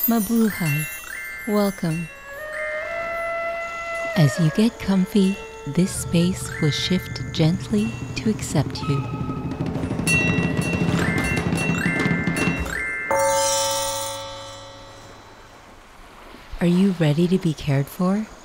Mabuhay. Welcome. As you get comfy, this space will shift gently to accept you. Are you ready to be cared for?